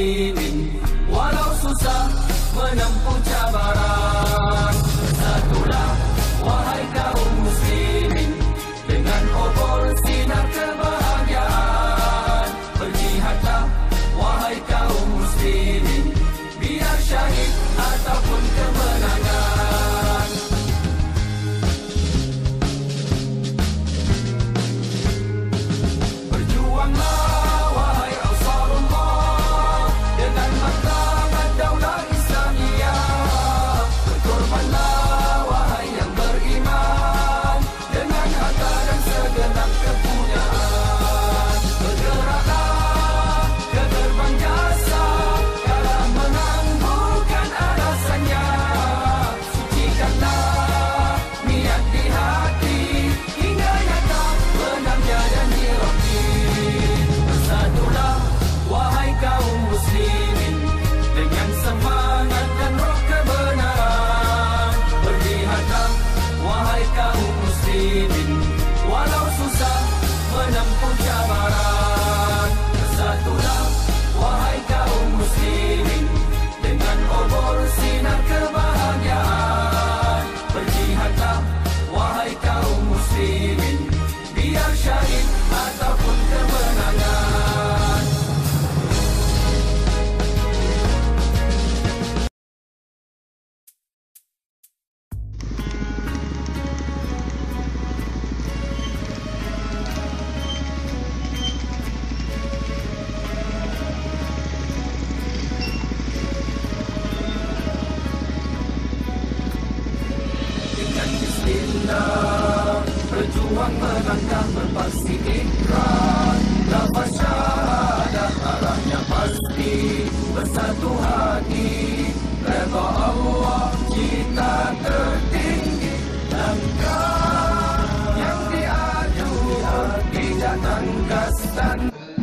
muslimin, walau susah menempuh cabaran. Bersatulah wahai kaum muslimin, dengan obor sinar kebahagiaan. Berjihadlah wahai kaum muslimin, biar syahid ataupun kemenangan. Berjuanglah wahai Ansarullah, dengan martabat daulah Islamiyah. Berkorbanlah wahai yang beriman, dengan harta dan segenap kepunyaan. Bergeraklah ke gerbang jasa, kalah menang bukan alasannya. Sucikanlah niat di hati, hingga nyata benarnya janji Rabbi. Bersatulah wahai kaum muslimin, dengan semangat dan roh kebenaran. Berjihadlah wahai kaum muslimin, walau susah menempuh cabaran. Bersatulah wahai kaum muslimin, dengan obor sinar kebahagiaan. Berjihadlah wahai kaum muslimin, biar syahid ataupun kemenangan. Dengan bismillah, berjuang melangkah berpasti ikrar. Lafaz syahadat arahnya pasti, bersatu hati, redha Allah kita tertinggi. Langkah yang diaju tidak tangkas dan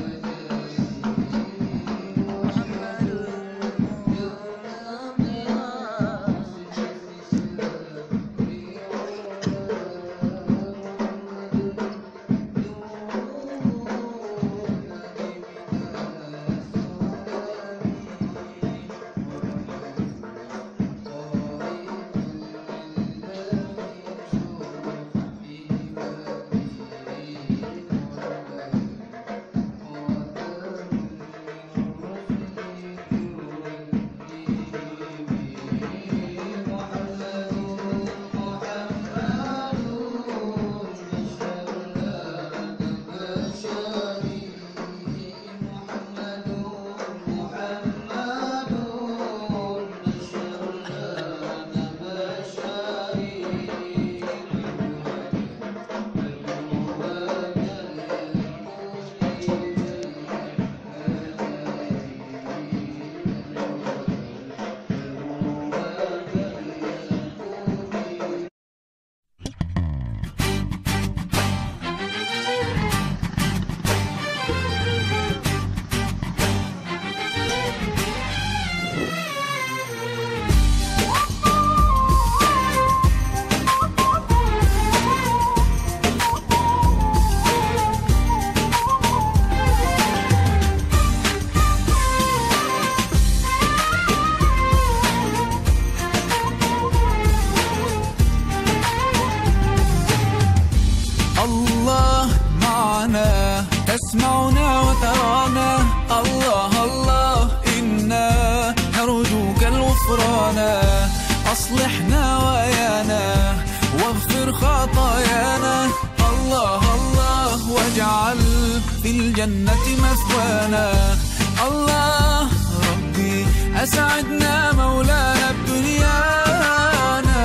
تسمعنا وترانا. الله الله إنا نرجوك الغفران. أصلحنا ويانا واغفر خطايانا. الله الله واجعل في الجنة مثوانا. الله ربي أسعدنا مولانا بدنيانا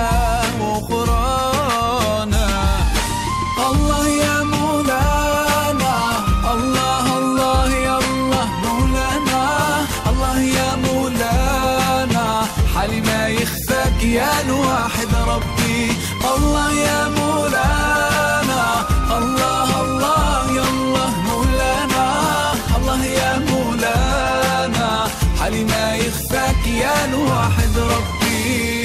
وأخرانا. الله يا مولانا، الله الله يا الله مولانا. الله يا مولانا، حالي ما يخفاك يا الواحد ربي. الله يا مولانا، الله الله يا الله مولانا. الله يا مولانا، حالي ما يخفاك يا الواحد ربي.